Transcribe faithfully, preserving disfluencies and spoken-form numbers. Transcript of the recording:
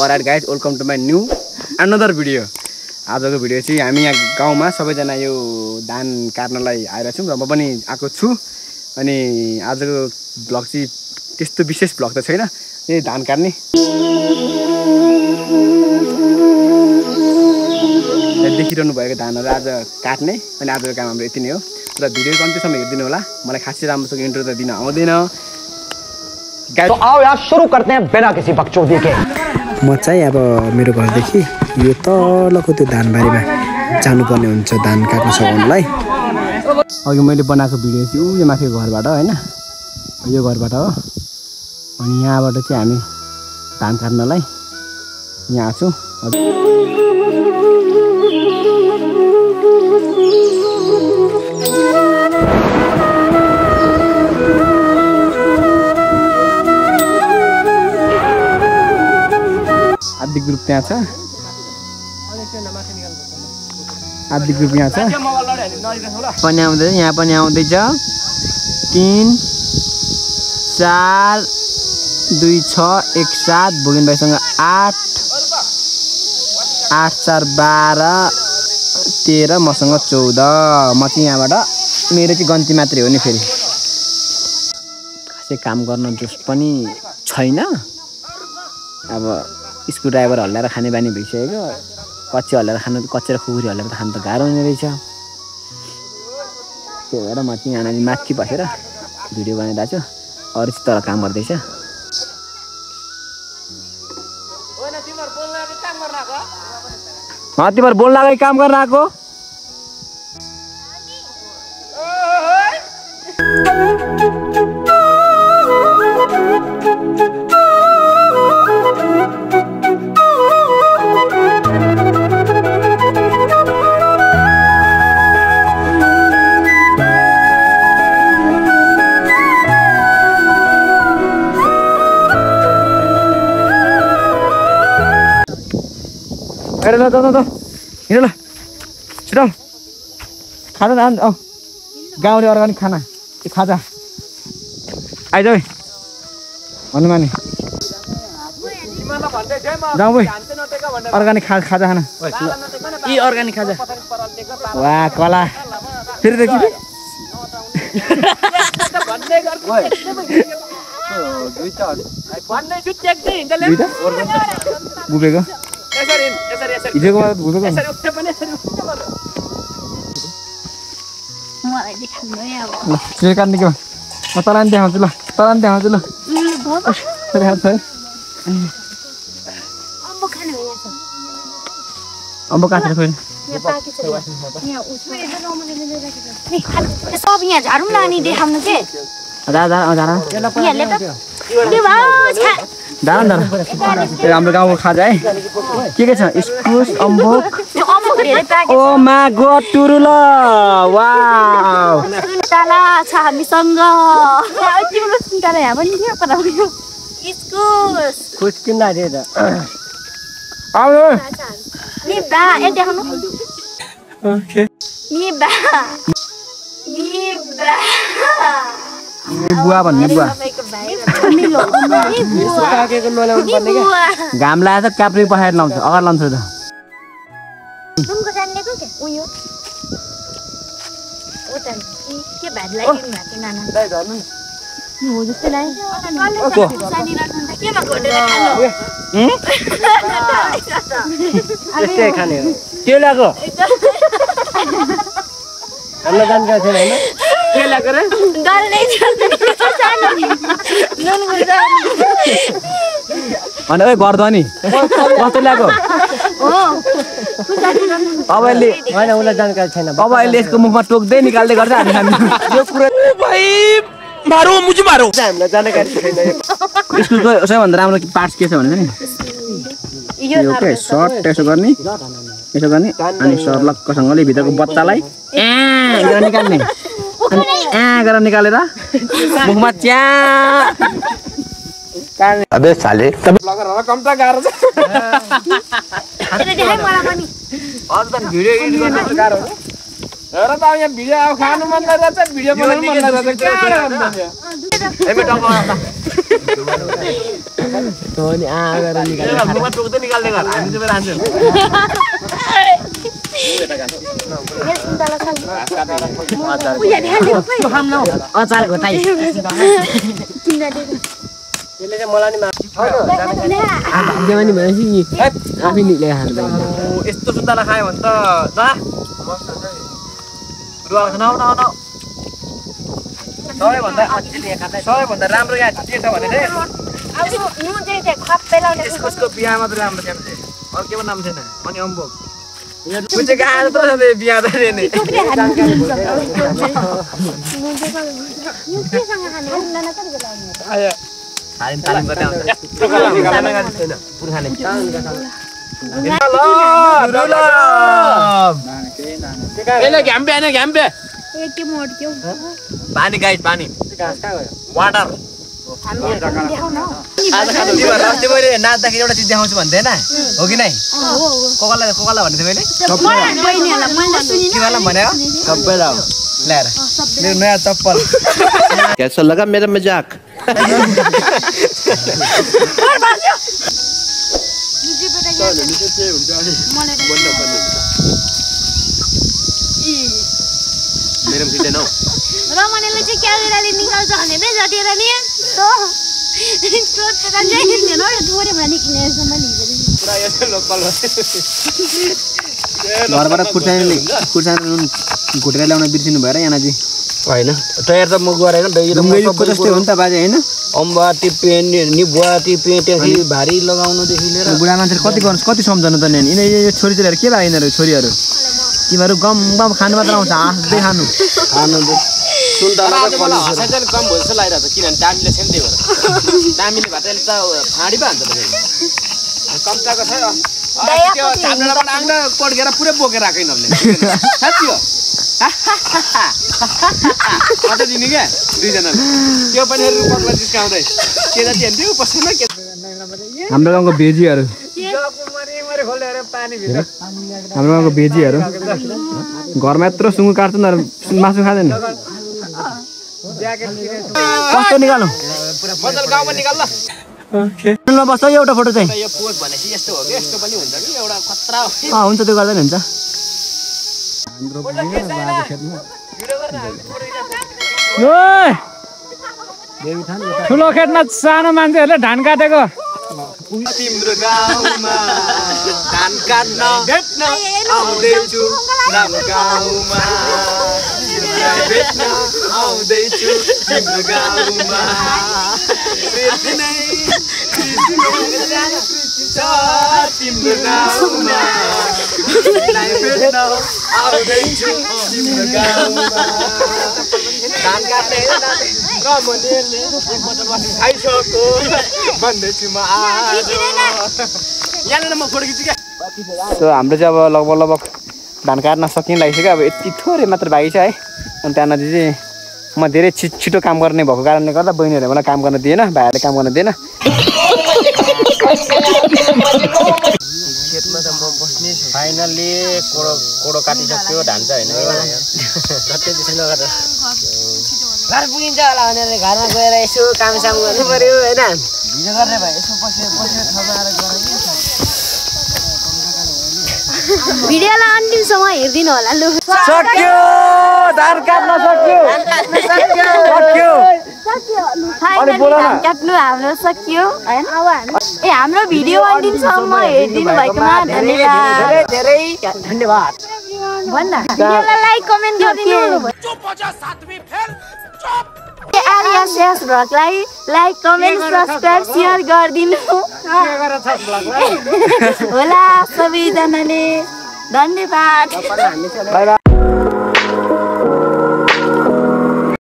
All right guys welcome to my new another video. आजको video चाहिँ हामी यहाँ गाउँमा सबैजना यो धान काट्नलाई आइरहेको छौँ र म पनि आएको छु। अनि आजको भ्लग चाहिँ त्यस्तो विशेष भ्लग त छैन, यही धान काट्ने देखिरहनु भएको धानहरू आज काट्ने। अनि आजको काम हाम्रो यति नै हो र भिडियो कम्तीसम्म हेरिदिनु होला। मलाई खासै राम्रोसँग इन्ट्रो त दिन आउँदैन। तो आओ यार शुरू करते हैं बिना किसी बकचोदी के। म चाहिँ अब मेरो घरदेखि यो तलको त्यो धानबारीमा जानुपर्ने हुन्छ धान काट्न सघाउनलाई। अघि मैले बनाएको भिडियो चाहिँ उयो माथि घरबाट होइन, यो घरबाट हो। अनि यहाँबाट चाहिँ हामी धान काट्नलाई यहाँ छौँ। आदि ग्रुप त्यहाँ छ, आदि ग्रुप यहाँ छ पनि आउँदैछ, यहाँ पनि आउँदैछ। तिन चार दुई छ एक सात भोगिन भाइसँग आठ आठ चार बाह्र तेह्र मसँग चौध। म चाहिँ यहाँबाट मेरो चाहिँ गन्ती मात्रै हो नि। फेरि खासै काम गर्न जोस पनि छैन। अब स्क्रु ड्राइभर हल्लाएर खाने बानी भइसकेको, कच्ची हल्लाएर खानु, कच्ची र खुकुरी हल्लाएर खानु त गाह्रो हुने रहेछ। त्यही भएर म चाहिँ यहाँ माथि बसेर भिडियो बनाइरहेको छु, अरू चाहिँ तर काम गर्दैछ। तिमीहरू बोल्न आएको काम गर्न आएको? अरे ल ल ल हिँड ल छिटो खाजा न औ गाउँले अर्ग्यानिक खाना ए खाजा आइज है भन्नु माने जाउँ भाइ अर्ग्यानिक खा खाजा खाना यी अर्ग्यानिक खाजा। वाह कला फेरि देखि बुबेको हिजोको बुबेको काट्ने के म तलान देखाउँछु ल, तलान देखाउँछु ल। अम्बो काटेर खोइ सब यहाँ झाडौँ न अनि देखाउनु के हाम्रो गाउँको खाजा है के के छ? इस्कुस, अम्बोक, ओ मा गॉड टुरुल। वाउ सुन्तला छ हामीसँग। तिम्रो सुन्तला यहाँ पनि थियो पर इस्कुस खुस किन्दा थिए त। आउनु निबा ए देखाउनु ओके निबा निबा बुवा भन्ने बुवा घाम लाग्यो त काप्री पखाएर लाउँछ, अगाडि लाउँछ त। तुमको जान्नेको के उयो ओ त के भात लाग्यो माथि नाना दाइ धर्नु हो जस्तै लाग्यो। सानी राख्नु त केमा घोटेर खानु हम त्यस्तै खाने हो के लाग्यो? हामीलाई जानकारी छैन हैन के लाग्यो रे? डल्लै छ सानो नुन गुजा अनि ओइ गर्दनी कस्तो लाग्यो? हो अब अहिले हैन उलाई जानकारी छैन। अब अहिले यसको मुखमा टोक्दै निकाल्दै गर्छ हामी हामी यो कुरा भाइ मारो मुझे मारो। हामीलाई जानकारी छैन। स्कुलको सबैभन्दा राम्रो पार्ट्स के छ भने नि यो के सर्ट त्यसो गर्ने यसो गर्ने अनि सर्लक्कसँगले भित्रको बच्चालाई ए गरेर निकाल्ने अनि ए गरेर निकालेर मुखमा च्या अबे साले ब्लगर होला कम्ता गाह्रो छ। यसले देखाइ मलाई पनि अझ त भिडियो एडिट गर्न गाह्रो हो। हेर त यहाँ भिडियो अब खानु मन लाग्छ, भिडियो बनाउनु मन लाग्छ। के गर्नु त? एमे टप अनि आ गरेर निकाल्नु मुखमा टोक्दै निकाल्दै गर हामी चाहिँ रान्छौँ अचार घोटाइ यसले चाहिँ मलाई नि जमानी भनेपछि नि आफै निक्ले खानु यस्तो सुन्तला खायो भने त जा रुवा न न न सबैभन्दा सबैभन्दा राम्रो यहाँ के छ भने चाहिँ यसको उसको बिहा मात्रै राम्रो थिएन अरू के पो नाम थिएन अनि अम्बोक चाहिँ कहाँ त बिहा त नि तालिम तालिम गर्दै आउँछ पुर्खाले पानी गाइड पानी वाटर मैले नाच्दाखेरि एउटा चिज देखाउँछु भन्थे होइन हो कि नै कोकालाई कोकालाई भन्ने थिएँ मैले भने ल्याएर मेरो नयाँ चप्पल कैसा लगा मेरा मजाक मेरो सिटै नौ रमणीले चाहिँ क्यामेराले निकाल्छ भने नै जतिएर नि तो सोचेर चाहिँ हिँड्दैन हो थोरै भएर निक्लिने जम्मा निक्लिन्छ पुरा यो लोकल घरबाट खुर्सानी खुर्सानी नुन घुटेर ल्याउन बिर्सिनु भएर यहाँ चाहिँ होइन तयार त म गरेको ढुङ्गैको जस्तै हो नि त बाजे होइन अम्बा टिप्पे निबुवा टिप्पे त्यहाँदेखि भारी लगाउनुदेखि लिएर बुढा मान्छेले कति गर्नु कति सम्झनु त नि यिनीहरू छोरी छोरीहरू के लाग्यो यिनीहरू छोरीहरू तिमीहरू गम गम खानु मात्र आउँछ हाँस्दै खानु खानु हँसाइ कम भयो जस्तो लागिरहेको छ किनभने दामीले छ नि त्यही भएर दामीले भए त फाँडी पो हान्छ कम्ताको छ त्यो झापडाबाट आउँदा पड्केर पुरै बोकेर आएको यिनीहरूले साँच्ची हो अटाइदिने क्या दुईजनाले त्यो पनि रूपकला जिस्काउँदै के जति हेर्थ्यो पसेन के हाम्रो गाउँको भेजीहरू हाम्रो गाउँको भेजीहरू घरमा यत्रो सुँगु काट्छ नि मासु खाँदैन कस्तो निकालौँ मजाले गाउँमा निकाल ल बस्छ एउटा फोटो चाहिँ यो पोज भनेपछि यस्तो हो कि यस्तो पनि हुन्छ कि एउटा खतरा हो अँ हुन्छ त्यो गर्दा नि हुन्छ ठुलो खेतमा सानो मान्छेहरूले धान काटेको तिम्रो गाउँमा धान काट्न भेट्न आउँदैछु राम्रो गाउँमा भेट्न आउँदैछु तिम्रो गाउँमा तिम्रो गाउँमा भेट्न आउँदैछु तिम्रो गाउँमा धान काट्ने खाइसक्यो भन्दैछु म आज यहाँनिर म फोटो खिच्छु क्या सो हाम्रो चाहिँ अब लगभग लगभग धान काट्न सकिन लागिसक्यो अब यति थोरै मात्र बाँकी छ है अनि त्यहाँनिर चाहिँ म धेरै छि छिटो काम गर्ने भएको कारणले गर्दा बहिनीहरूले मलाई काम गर्न दिएन भाइहरूले काम गर्न दिएन खेतमा त म बस्ने छु फाइनल्ली कोडो कोडो काटिसक्यो धान चाहिँ होइन जति त्यसै नगरेर घर पुगिन्छ होला भनेर घरमा गएर यसो कामसाम गर्नु पर्यो होइन भिडियो गर्ने भए यसो बसेर बसेर ठाउँमा आएर गराइदिन्छ भिडियोलाई अन्तिमसम्म हेरिदिनु होला लु सक्यो धान काट्न सक्यो सक्यो फाइनली धान काट्नु हाम्रो सक्यो हैन अब हामी ए हाम्रो भिडियो अन्तिमसम्म हेरिदिनु भएकोमा धन्यवाद धेरै धेरै धन्यवाद भन्दा भिडियोलाई लाइक कमेन्ट गरिदिनु चुप हो जा साथमी फेर चुप आलिया शेष भ्लगलाई लाइक कमेन्ट सब्स्क्राइब शेयर गरिदिनु होला सबैजनाले धन्यवाद बाइ बाइ